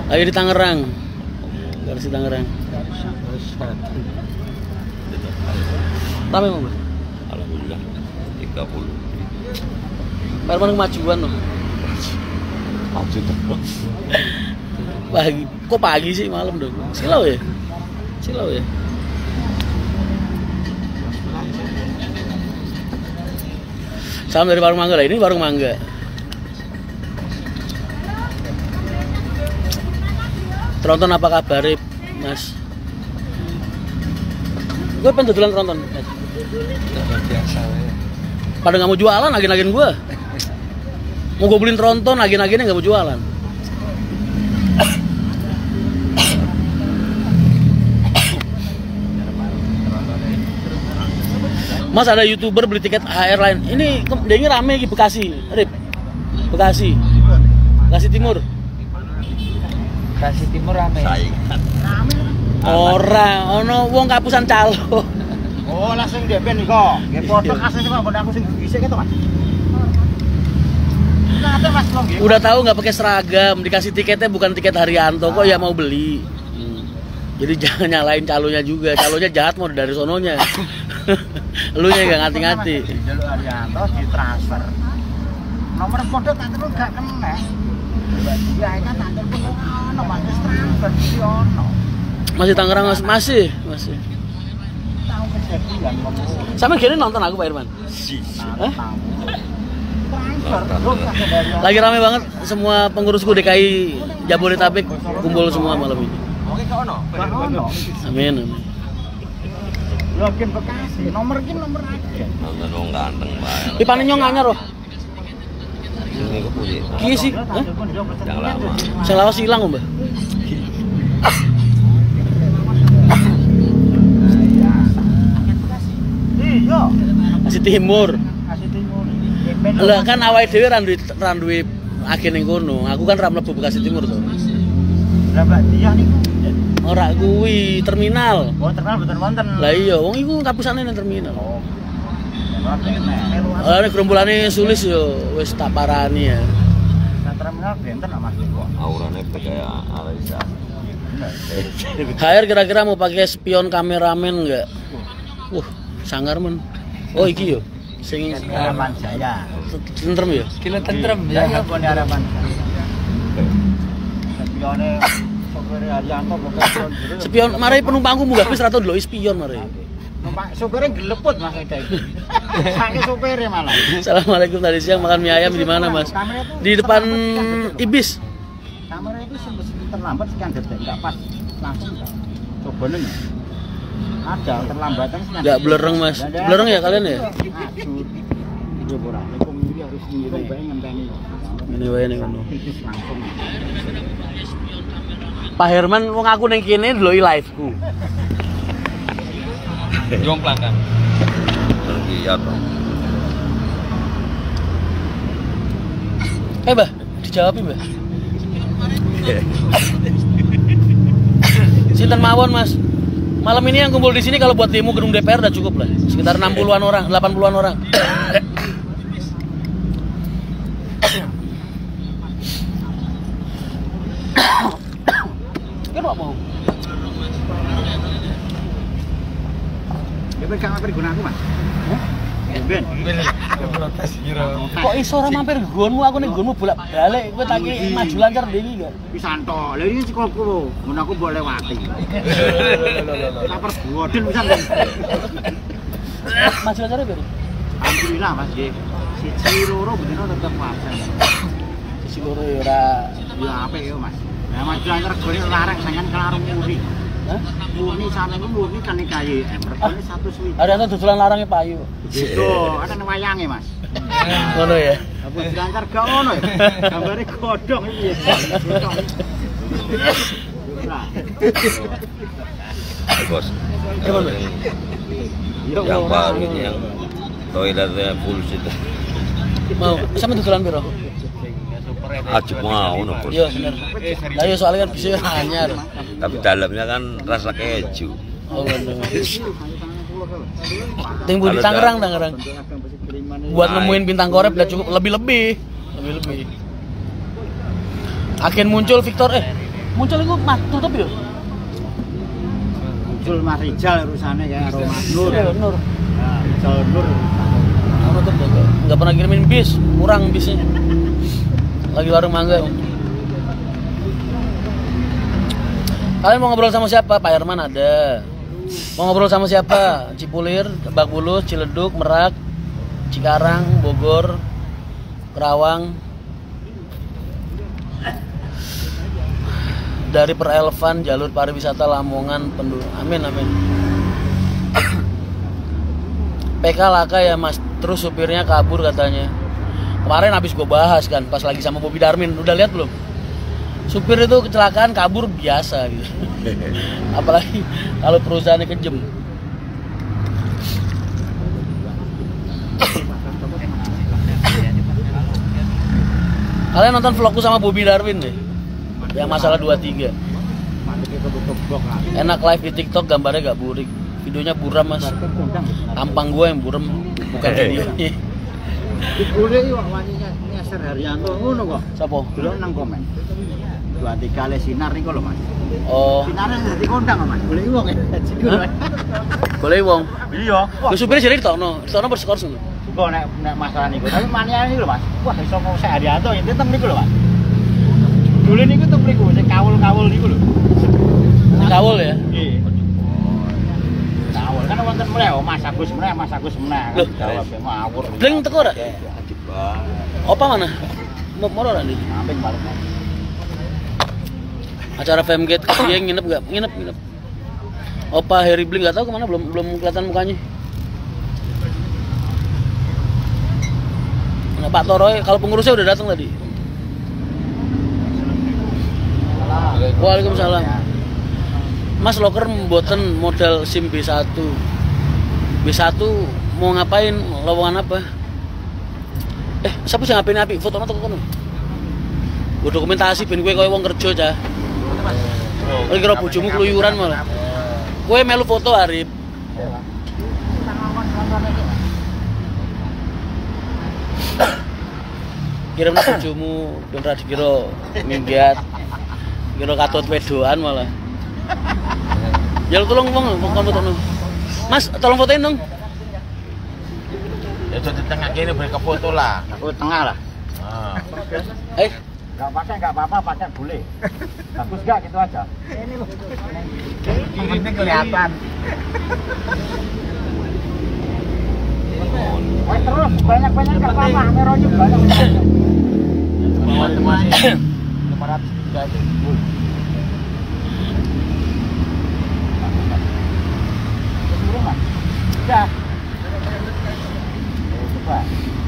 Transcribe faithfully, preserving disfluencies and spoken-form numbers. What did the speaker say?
Lagi di Tangerang. Garasi Tangerang. Rame mau, Mas? Alhamdulillah tiga puluh. Perman kemajuan loh. Maju terus. Pagi, kok pagi sih malam dong? Silau ya? Silau ya? Salam dari Warung Mangga lah, ini Warung Mangga. Tronton apa kabar, Mas? Gue pengen dodolan tronton, Mas. Biasa ya. Pada nggak mau jualan, agen-agen gue. Mau gue beliin tronton, agen-agennya nggak mau jualan. Mas, ada YouTuber beli tiket H R Line. Ini dia ini rame di Bekasi, Rip. Bekasi. Bekasi Timur. Bekasi Timur rame. Saingan. Ora, ono wong kapusan calo. Oh, langsung D P nih kok. Nggih foto kasih Pak, aku sing dhisik gitu, Mas. Kenapa Mas Long nggih? Udah tahu nggak pakai seragam, dikasih tiketnya bukan tiket Haryanto kok ya mau beli. Hmm. Jadi jangan nyalain calonya juga. Calonya jahat mau dari sononya. Lu nya nggak ngati-ngati. Jalur Haryanto ditransfer. Nomor kode tak terus gak kena. Ya kan tak terus ono Mas transfer di ono. Masih Tangerang Mas, masih, masih. Tahu kejadian ngomong. Sampai gini nonton aku Pak Irman. Hah? Transfer. Lagi rame banget semua pengurusku D K I Jabodetabek kumpul semua malam ini. Oke, kok ono? Ono. Amin, amin. Login Bekasi, nomor iki nomor aja. Nonton wong ganteng bae. Ipane nyong anyar loh. Ini kepuji. Ki sih, hah? Yang lama. Saya lawas hilang, Mbak. Iya. Masih Timur. Bekasi Timur. Lah kan awake dhewe ra duwe ra duwe agen ning kono. Aku kan ra mlebu Bekasi Timur to. Lah Mbak Dia niku. Ora kuwi terminal. Oh, terkenal betul wonten. Lah iya, wong iku kapusane nang terminal. Oh. Lah nek gerombulane Sulis yo wis tak parani ya. Terminal benten Mas kok. Aurane kayak Alisa. H R kira-kira mau pakai spion kameramen enggak? Wah, sangar men. Oh iki yo. Sing Harapan Jaya. tentrem ya? Kilo tentrem ya ya pone harapan. Spione sopir Haryanto bukan Spion mari penumpangku munggah bis ra tau ndelok spion mari. numpak sopirnya geleput Mas Eda itu. Saking sopirnya malah. Assalamualaikum, tadi siang makan mie ayam di mana Mas? Di depan Ibis. Kamera itu sempat terlambat sekian detik, enggak pas langsung enggak. Coba nih. Ada terlambatan sekian. Enggak blereng Mas. Blereng ya kalian ya? Coba ora, komisi harus ngirim bae ngenteni. Ini wae ning kono. Langsung. Pak Herman wong aku ning kene ndeloki live-ku. Jomplang kan. Iya toh. Eh, Mbah, dijawab, Mbah. Sinten mawon, Mas. Malam ini yang kumpul di sini kalau buat demo gedung D P R udah cukup lah. Sekitar enam puluhan orang, delapan puluhan orang. Kenapa mau? Ya ben gak perguna aku, Mas. Hah? Ben. Protes kira. Kok iso ora mampir nggonmu, aku ning nggonmu bolak-balik, kowe tak ki maju lancar dhewe gak? Pisanto. Lah ini cikolku lho. Mun aku boleh lewati. Tak pergodel pisan. Maju lancar ya, Alhamdulillah, Mas nggih. Siji loro bener tetep wajar. Sisi loro ya ora. Ya apik ya, Mas. Nah, maju lancar gone larang sangan kelarung murni. Hah? Murni sampe ku murni kan iki regane satu swidak. Ada yang dodolan larangnya payu. Gitu, ada wayange, Mas. Ngono ya. Apa dilancar gak ono ya? Gambare godhong iki. Bos. Gimana? Yang baru ini yang toiletnya full situ. Mau sama dodolan piro? Ajib mau no bos. Iya bener. Lah iya soalnya kan bisa anyar. Tapi dalamnya kan rasa keju. Oh bener. Tinggal di Tangerang, Tangerang. Buat nemuin bintang korep udah cukup lebih-lebih. Lebih-lebih. Agen muncul Victor eh Muncul iku mat tutup yo. Muncul Mas Rijal urusane kayak karo Mas Nur. Iya, Nur. Nah, Rijal Nur. Nur tutup tuh. Enggak pernah kirimin bis, kurang bisnya. Lagi warung mangga. Kalian mau ngobrol sama siapa? Pak Herman ada. Mau ngobrol sama siapa? Cipulir, Lebak Bulus, Ciledug, Merak, Cikarang, Bogor, Kerawang. Dari Perelvan, jalur pariwisata Lamongan, penduduk. Amin, amin. P K laka ya mas, terus supirnya kabur katanya. Kemarin habis gue bahas kan, pas lagi sama Bobby Darmin. Udah lihat belum? Supir itu kecelakaan kabur biasa gitu. Apalagi kalau perusahaannya kejem. Kalian nonton vlogku sama Bobby Darwin deh, yang masalah dua tiga. Enak live di TikTok, gambarnya gak burik, videonya buram mas. Tampang gue yang buram, bukan videonya. Dibule iki waninya Nyeser Haryanto ngono kok. Sopo? Delok nang komen. Dua tiga le sinar niku lho Mas. Oh, Sinare dadi kondang Mas. Golek wong ya. boleh wong. Iya. Lu supirnya jadi ditokno, ditokno berskor sih. Kok nek nek masalah niku. Tapi mania niku lho Mas. Wah iso mau Nyeser Haryanto yen tem niku lho Mas. Dulu niku tem niku sing kawul-kawul niku lho. Kawul ya? Nggih. Kawul kan wonten meneh oh Mas Agus meneh, Mas Agus meneh. Loh. Jawab ngawur. Bling teko ora? Ajib banget. Opa mana? Mau mau ora nih? Amping balik. Acara Famegate dia nginep gak? Nginep, nginep. Opa Harry Bling gak tahu kemana, belum belum kelihatan mukanya. Nah, Pak Toroy, kalau pengurusnya udah datang tadi. Waalaikumsalam. Mas loker mboten model SIM B satu. B satu mau ngapain? Lowongan apa? Eh, siapa sih ngapain api? Foto atau kono? Gue dokumentasi ben gue koyo wong kerja cah. Oh, kira bojomu keluyuran malah. Kowe melu foto Arif. Kirimna bojomu ben ra dikira minggat. Kira katut wedoan malah. Ya lu tolong wong kon fotono. Mas, tolong fotoin dong. Ya di tengah kiri beri ke foto lah. Aku tengah lah. Ah. Eh, Enggak pakai enggak apa-apa, pakai boleh. Bagus enggak gitu aja. Ini loh. Yang penting kelihatan. Wah, terus banyak-banyak enggak apa-apa, kameranya banyak. lima ratus tiga aja. Udah. Coba.